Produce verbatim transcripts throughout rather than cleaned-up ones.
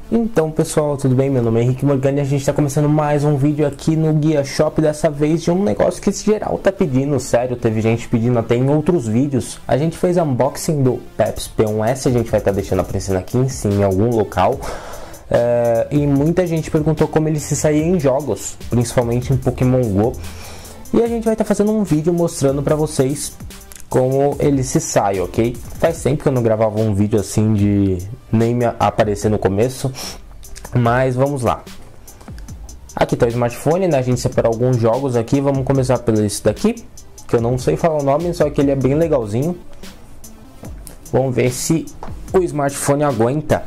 Então pessoal, tudo bem? Meu nome é Henrique Morgani e a gente está começando mais um vídeo aqui no Guia Shop, dessa vez de um negócio que esse geral tá pedindo, sério, teve gente pedindo até em outros vídeos. A gente fez unboxing do Pepsi P um S, a gente vai estar tá deixando aparecendo aqui em cima em algum local. É, e muita gente perguntou como ele se saía em jogos, principalmente em Pokémon Go. E a gente vai estar tá fazendo um vídeo mostrando para vocês como ele se sai, ok? Faz tempo que eu não gravava um vídeo assim de nem me aparecer no começo, mas vamos lá. Aqui tá o smartphone, né? A gente separou alguns jogos aqui. Vamos começar pelo esse daqui, que eu não sei falar o nome, só que ele é bem legalzinho. Vamos ver se o smartphone aguenta.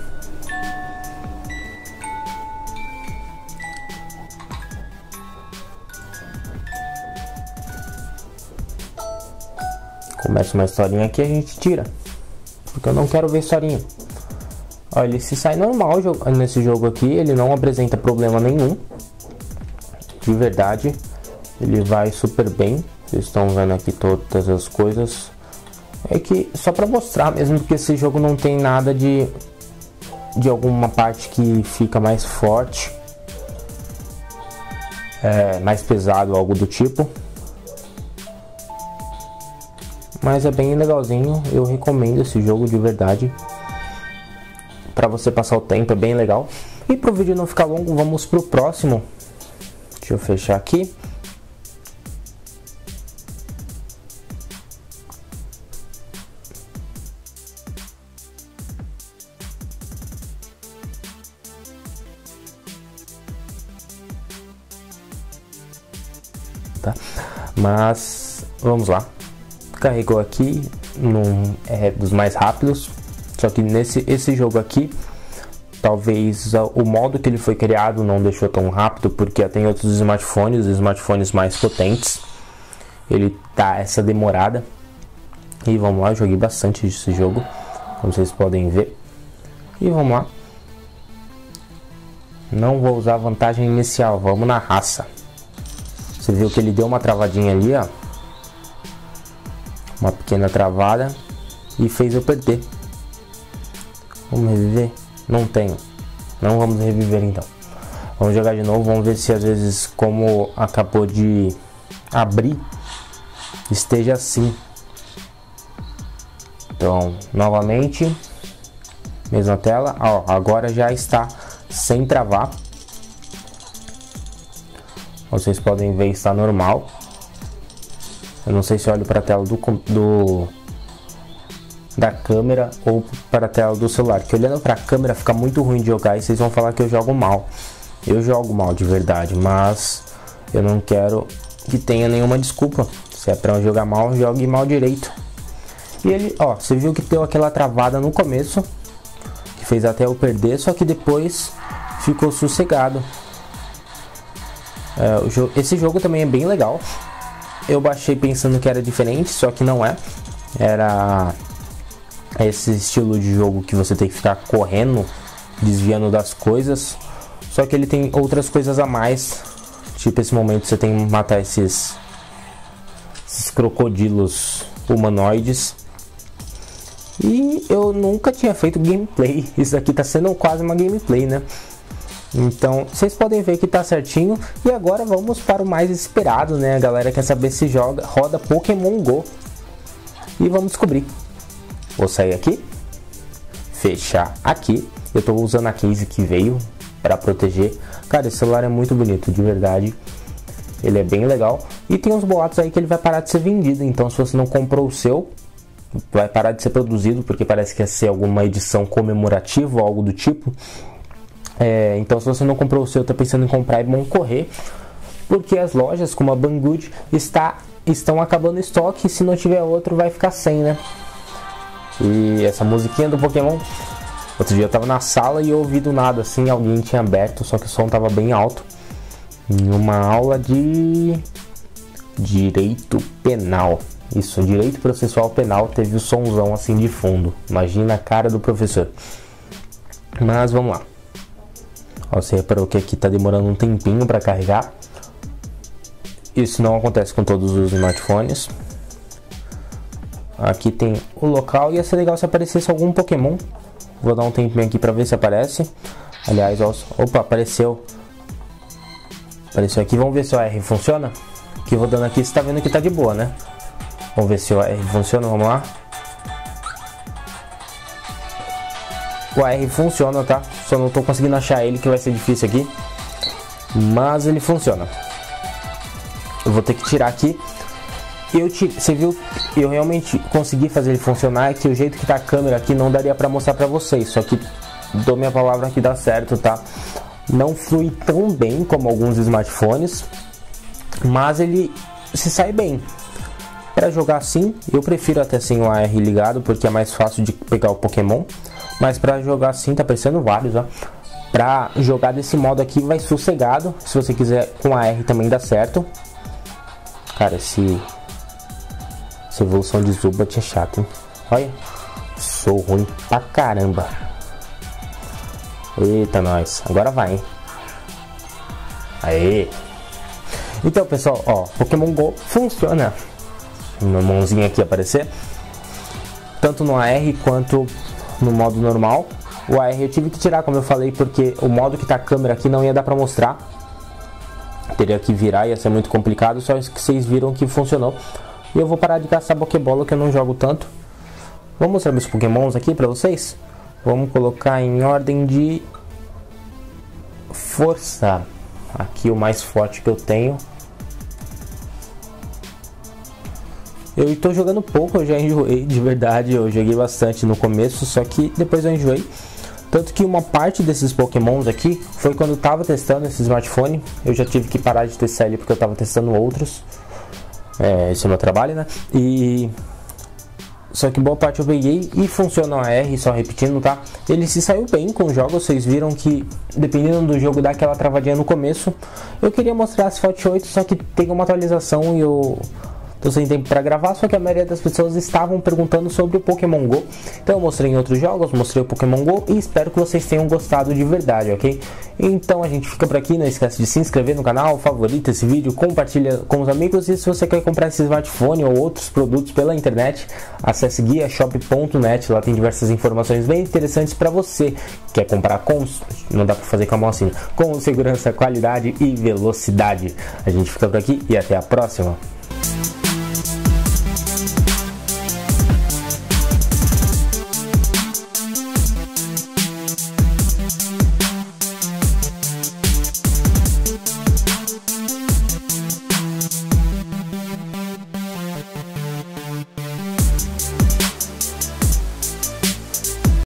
Começa uma historinha aqui e a gente tira, porque eu não quero ver historinha. Olha, ele se sai normal nesse jogo aqui, ele não apresenta problema nenhum. De verdade, ele vai super bem. Vocês estão vendo aqui todas as coisas. É que só para mostrar mesmo, porque esse jogo não tem nada de de alguma parte que fica mais forte, é, mais pesado, algo do tipo. Mas é bem legalzinho, eu recomendo esse jogo de verdade. Pra você passar o tempo, é bem legal. E pro vídeo não ficar longo, vamos pro próximo. Deixa eu fechar aqui. Tá? Mas vamos lá. Carregou aqui, num, é dos mais rápidos, só que nesse esse jogo aqui, talvez o modo que ele foi criado não deixou tão rápido, porque tem outros smartphones, smartphones mais potentes, ele tá essa demorada. E vamos lá, eu joguei bastante esse jogo, como vocês podem ver. E vamos lá. Não vou usar a vantagem inicial, vamos na raça. Você viu que ele deu uma travadinha ali, ó. Uma pequena travada e fez eu perder. Vamos reviver? Não tenho. Não vamos reviver então. Vamos jogar de novo. Vamos ver se às vezes, como acabou de abrir, esteja assim. Então, novamente, mesma tela. Ó, agora já está sem travar. Vocês podem ver, está normal. Eu não sei se olho para a tela do, do da câmera ou para a tela do celular, que olhando para a câmera fica muito ruim de jogar e vocês vão falar que eu jogo mal. Eu jogo mal de verdade, mas eu não quero que tenha nenhuma desculpa. Se é para jogar mal, jogue mal direito. E ele, ó, você viu que deu aquela travada no começo, que fez até eu perder, só que depois ficou sossegado. É, o jogo, esse jogo também é bem legal. Eu baixei pensando que era diferente, só que não é. Era esse estilo de jogo que você tem que ficar correndo, desviando das coisas. Só que ele tem outras coisas a mais. Tipo, esse momento você tem que matar esses, esses crocodilos humanoides. E eu nunca tinha feito gameplay. Isso aqui tá sendo quase uma gameplay, né? Então, vocês podem ver que tá certinho. E agora vamos para o mais esperado, né? A galera quer saber se joga, roda Pokémon Go. E vamos descobrir. Vou sair aqui. Fechar aqui. Eu tô usando a case que veio para proteger. Cara, esse celular é muito bonito, de verdade. Ele é bem legal. E tem uns boatos aí que ele vai parar de ser vendido. Então, se você não comprou o seu, vai parar de ser produzido, porque parece que ia ser alguma edição comemorativa ou algo do tipo. É, então, se você não comprou o seu, tá pensando em comprar, é bom correr, porque as lojas como a Banggood está, estão acabando estoque, e se não tiver outro vai ficar sem, né? E essa musiquinha do Pokémon, outro dia eu tava na sala e eu ouvi do nada assim, alguém tinha aberto, só que o som tava bem alto, em uma aula de direito penal. Isso, direito processual penal, teve o somzão assim de fundo. Imagina a cara do professor. Mas vamos lá. Ó, você reparou que aqui tá demorando um tempinho para carregar. Isso não acontece com todos os smartphones. Aqui tem o local, ia ser legal se aparecesse algum Pokémon Vou dar um tempinho aqui pra ver se aparece. Aliás, ó, opa, apareceu. Apareceu aqui, vamos ver se o R funciona. Que eu vou dando aqui, você tá vendo que tá de boa, né? Vamos ver se o R funciona, vamos lá. O R funciona, tá? Só não tô conseguindo achar ele, que vai ser difícil aqui. Mas ele funciona. Eu vou ter que tirar aqui. Eu te, você viu? Eu realmente consegui fazer ele funcionar. É que o jeito que tá a câmera aqui não daria pra mostrar pra vocês. Só que dou minha palavra que dá certo, tá? Não flui tão bem como alguns smartphones, mas ele se sai bem. Para jogar assim, eu prefiro até sem o A R ligado, porque é mais fácil de pegar o Pokémon. Mas para jogar assim, tá aparecendo vários, ó. Pra jogar desse modo aqui vai sossegado. Se você quiser com A R também dá certo. Cara, esse... essa evolução de Zubat é chato, hein? Olha, sou ruim pra caramba. Eita, nós. Agora vai, hein? Aê! Então, pessoal, ó, Pokémon Go funciona. Meu mãozinho aqui aparecer. Tanto no A R quanto no modo normal. O A R eu tive que tirar, como eu falei, porque o modo que tá a câmera aqui não ia dar pra mostrar. Teria que virar, ia ser muito complicado. Só que vocês viram que funcionou. E eu vou parar de caçar Pokébola, que eu não jogo tanto. Vou mostrar meus Pokémons aqui pra vocês. Vamos colocar em ordem de força. Aqui o mais forte que eu tenho. Eu estou jogando pouco, eu já enjoei, de verdade. Eu joguei bastante no começo, só que depois eu enjoei. Tanto que uma parte desses Pokémons aqui foi quando eu estava testando esse smartphone. Eu já tive que parar de testar ele porque eu estava testando outros. É, esse é o meu trabalho, né? E... só que boa parte eu peguei e funciona o A R, só repetindo, tá? Ele se saiu bem com os jogos, vocês viram que dependendo do jogo dá aquela travadinha no começo. Eu queria mostrar Asphalt oito, só que tem uma atualização e eu tô sem tempo para gravar, só que a maioria das pessoas estavam perguntando sobre o Pokémon Go. Então eu mostrei em outros jogos, mostrei o Pokémon Go e espero que vocês tenham gostado de verdade, ok? Então a gente fica por aqui, não esquece de se inscrever no canal, favorita esse vídeo, compartilha com os amigos e se você quer comprar esse smartphone ou outros produtos pela internet, acesse guia shop ponto net, lá tem diversas informações bem interessantes para você que quer comprar com, não dá para fazer com a mão assim, com segurança, qualidade e velocidade. A gente fica por aqui e até a próxima.